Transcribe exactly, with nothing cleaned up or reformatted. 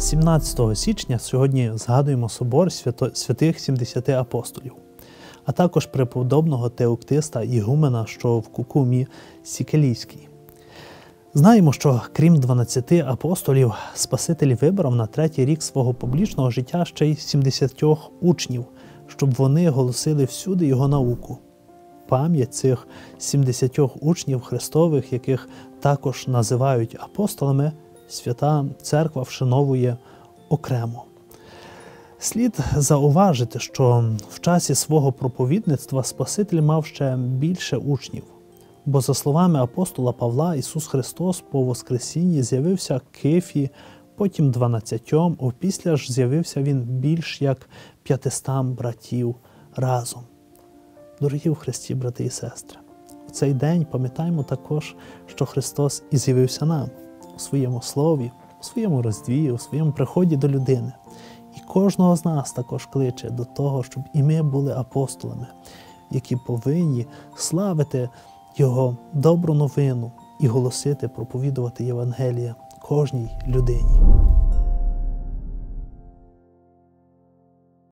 сімнадцятого січня сьогодні згадуємо собор святих сімдесяти апостолів, а також преподобного Теоктиста Ігумена, що в Кукумі Сікелійській. Знаємо, що крім дванадцяти апостолів, Спаситель вибрав на третій рік свого публічного життя ще й сімдесятьох учнів, щоб вони голосили всюди його науку. Пам'ять цих сімдесятьох учнів Христових, яких також називають апостолами, Свята Церква вшановує окремо. Слід зауважити, що в часі свого проповідництва Спаситель мав ще більше учнів, бо, за словами апостола Павла, Ісус Христос по Воскресінні з'явився Кифі, потім дванадцятьом, опісля ж з'явився Він більш як п'ятистам братів разом. Дорогі в Христі, брати і сестри, у цей день пам'ятаємо також, що Христос і з'явився нам у своєму слові, у своєму роздві, у своєму приході до людини. І кожного з нас також кличе до того, щоб і ми були апостолами, які повинні славити Його добру новину і голосити, проповідувати Євангелія кожній людині.